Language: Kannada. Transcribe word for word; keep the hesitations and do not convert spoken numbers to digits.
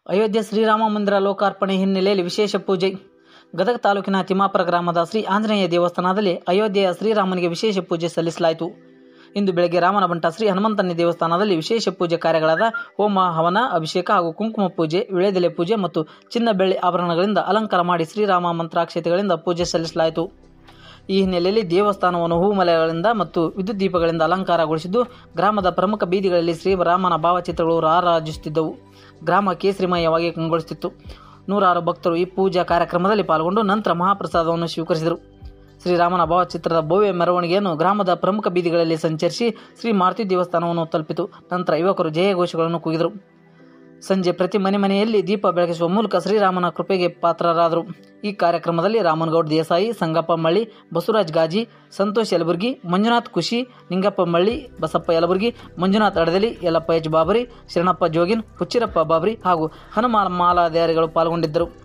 ಅಯೋಧ್ಯೆ ಶ್ರೀರಾಮ ಮಂದಿರ ಲೋಕಾರ್ಪಣೆ ಹಿನ್ನೆಲೆಯಲ್ಲಿ ವಿಶೇಷ ಪೂಜೆ. ಗದಗ ತಾಲೂಕಿನ ತಿಮ್ಮಾಪುರ ಗ್ರಾಮದ ಶ್ರೀ ಆಂಜನೇಯ ದೇವಸ್ಥಾನದಲ್ಲಿ ಅಯೋಧ್ಯೆಯ ಶ್ರೀರಾಮನಿಗೆ ವಿಶೇಷ ಪೂಜೆ ಸಲ್ಲಿಸಲಾಯಿತು. ಇಂದು ಬೆಳಗ್ಗೆ ರಾಮನಬಂಟ ಶ್ರೀ ಹನುಮಂತನ ದೇವಸ್ಥಾನದಲ್ಲಿ ವಿಶೇಷ ಪೂಜೆ ಕಾರ್ಯಗಳಾದ ಹೋಮ, ಹವನ, ಅಭಿಷೇಕ ಹಾಗೂ ಕುಂಕುಮ ಪೂಜೆ, ವಿಳೆದೆಲೆ ಪೂಜೆ ಮತ್ತು ಚಿನ್ನ ಬೆಳ್ಳಿ ಆಭರಣಗಳಿಂದ ಅಲಂಕಾರ ಮಾಡಿ ಶ್ರೀರಾಮ ಮಂತ್ರಾಕ್ಷತೆಗಳಿಂದ ಪೂಜೆ ಸಲ್ಲಿಸಲಾಯಿತು. ಈ ಹಿನ್ನೆಲೆಯಲ್ಲಿ ದೇವಸ್ಥಾನವನ್ನು ಹೂಮಲೆಗಳಿಂದ ಮತ್ತು ವಿದ್ಯುತ್ ದೀಪಗಳಿಂದ ಅಲಂಕಾರಗೊಳಿಸಿದ್ದು, ಗ್ರಾಮದ ಪ್ರಮುಖ ಬೀದಿಗಳಲ್ಲಿ ಶ್ರೀರಾಮನ ಭಾವಚಿತ್ರಗಳು ರಾರಾಜಿಸುತ್ತಿದ್ದವು. ಗ್ರಾಮ ಕೇಸರಿಮಯವಾಗಿ ಕಂಗೊಳಿಸುತ್ತಿತ್ತು. ನೂರಾರು ಭಕ್ತರು ಈ ಪೂಜಾ ಕಾರ್ಯಕ್ರಮದಲ್ಲಿ ಪಾಲ್ಗೊಂಡು ನಂತರ ಮಹಾಪ್ರಸಾದವನ್ನು ಸ್ವೀಕರಿಸಿದರು. ಶ್ರೀರಾಮನ ಭಾವಚಿತ್ರದ ಭವ್ಯ ಮೆರವಣಿಗೆಯನ್ನು ಗ್ರಾಮದ ಪ್ರಮುಖ ಬೀದಿಗಳಲ್ಲಿ ಸಂಚರಿಸಿ ಶ್ರೀ ಮಾರುತಿ ದೇವಸ್ಥಾನವನ್ನು ತಲುಪಿತು. ನಂತರ ಯುವಕರು ಜಯಘೋಷಗಳನ್ನು ಕೂಗಿದರು. ಸಂಜೆ ಪ್ರತಿ ಮನೆ ಮನೆಯಲ್ಲಿ ದೀಪ ಬೆಳಗಿಸುವ ಮೂಲಕ ಶ್ರೀರಾಮನ ಕೃಪೆಗೆ ಪಾತ್ರರಾದರು. ಈ ಕಾರ್ಯಕ್ರಮದಲ್ಲಿ ರಾಮನಗೌಡ ದೇಸಾಯಿ, ಸಂಗಪ್ಪ ಮಳ್ಳಿ, ಬಸವರಾಜ್ ಗಾಜಿ, ಸಂತೋಷ್ ಯಲಬುರ್ಗಿ, ಮಂಜುನಾಥ್ ಖುಷಿ, ನಿಂಗಪ್ಪ ಮಳ್ಳಿ, ಬಸಪ್ಪ ಯಲಬುರ್ಗಿ, ಮಂಜುನಾಥ್ ಅಡದಲಿ, ಯಲ್ಲಪ್ಪ ಎಚ್ ಬಾಬರಿ, ಶರಣಪ್ಪ ಜೋಗಿನ್, ಹುಚ್ಚಿರಪ್ಪ ಬಾಬರಿ ಹಾಗೂ ಹನುಮಾನ್ ಮಾಲಾಧಾರಿಗಳು ಪಾಲ್ಗೊಂಡಿದ್ದರು.